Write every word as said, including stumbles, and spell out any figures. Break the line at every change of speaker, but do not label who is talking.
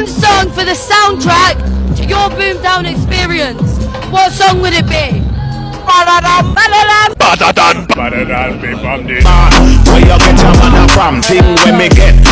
one song for the soundtrack to your boom down experience. What song would it be? Baddadan, baddadan,
Baddadan, baddadan, be from the
where you get your mother from? Thing when me get